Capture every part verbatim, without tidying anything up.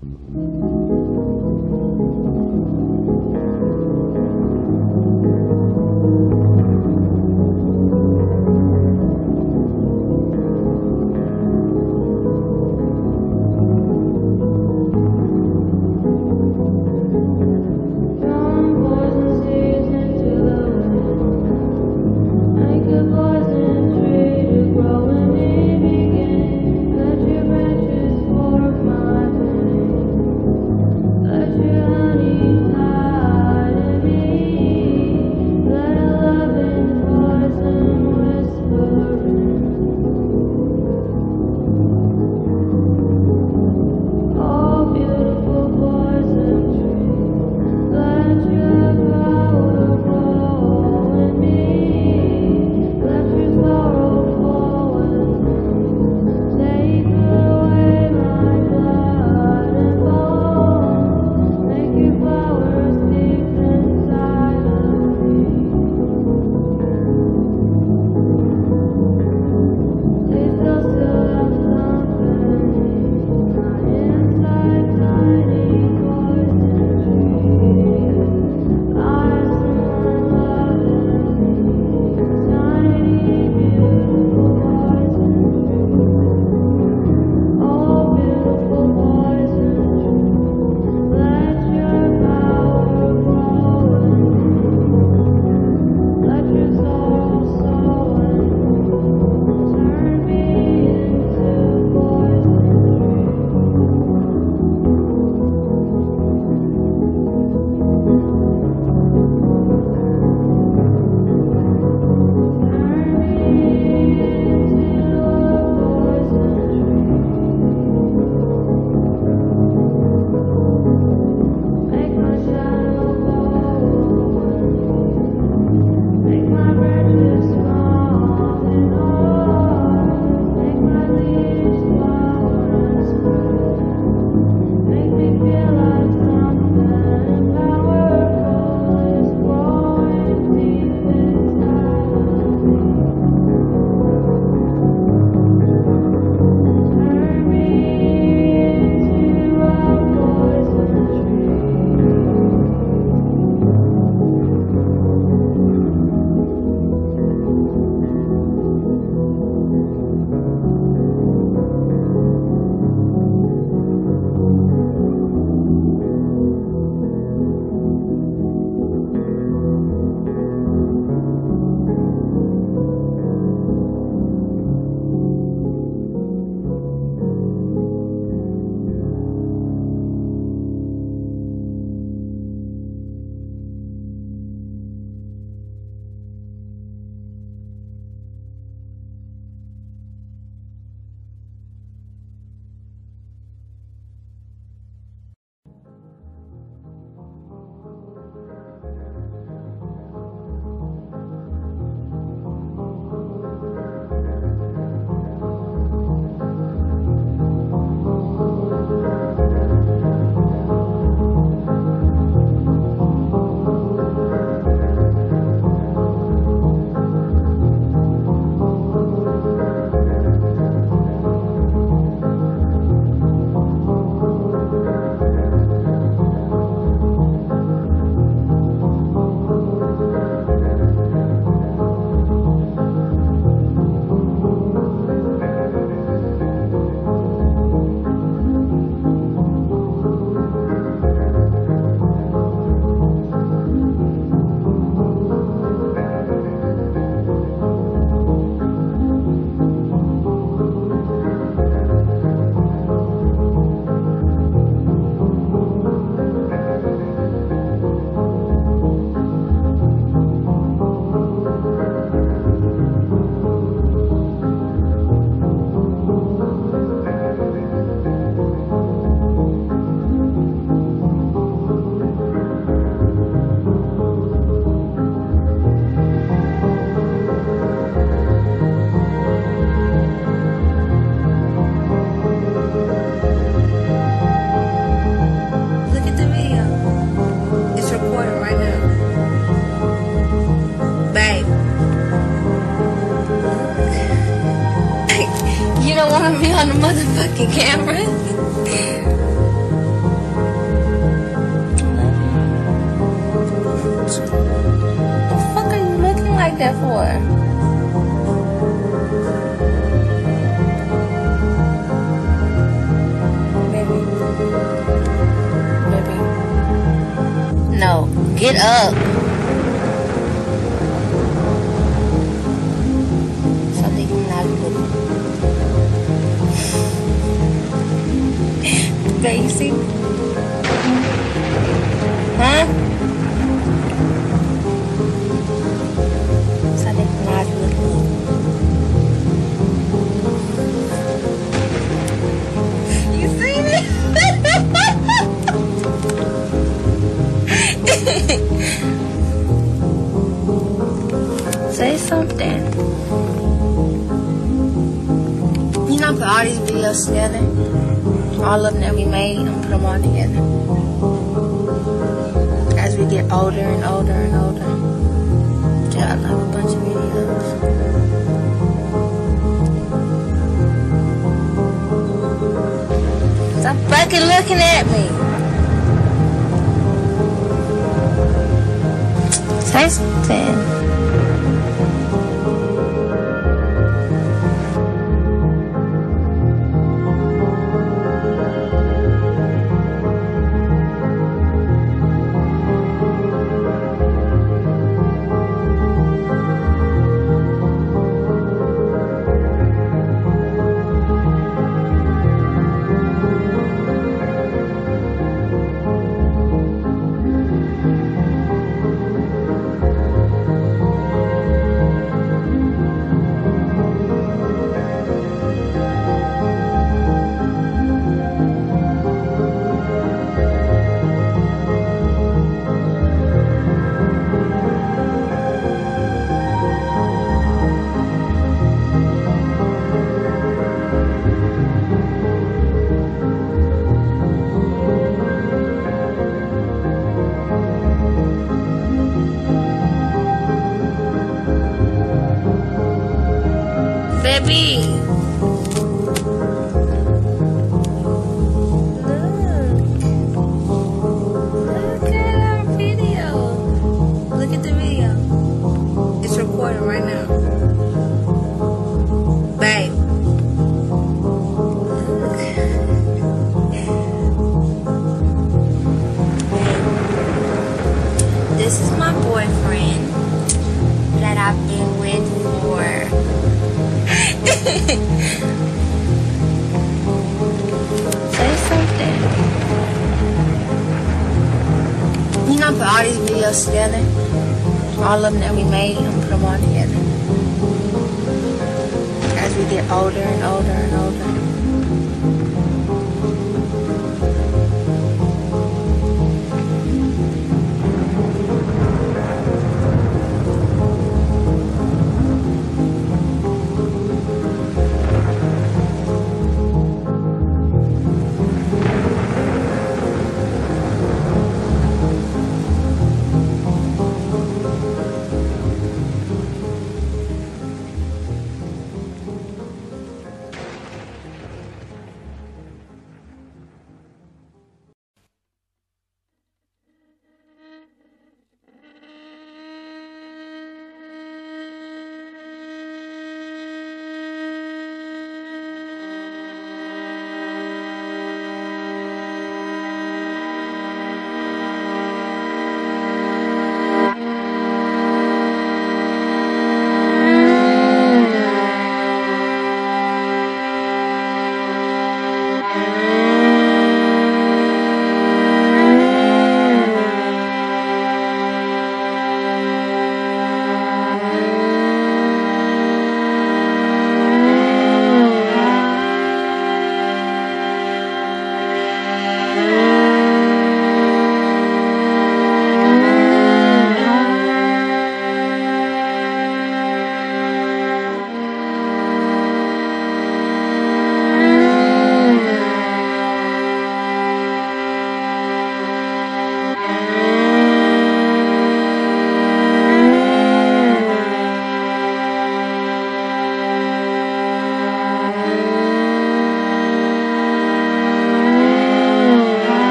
You don't want me on the motherfucking camera? or? Maybe. Maybe. No. Get up. Something not good. Basic. Huh? Something not good. You seen it? Say something. You know, put all these videos together. All of them that we made, I'm gonna put them all together. As we get older and older and older. Yeah, I love a bunch of videos. Stop fucking looking at me. Say something. Baby, look, look at our video. Look at the video. It's recording right now. Babe, look. This is my boyfriend that I've been with for say something. You know, put all these videos together. All of them that we made, I'm gonna put them all together. As we get older and older and older.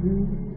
you.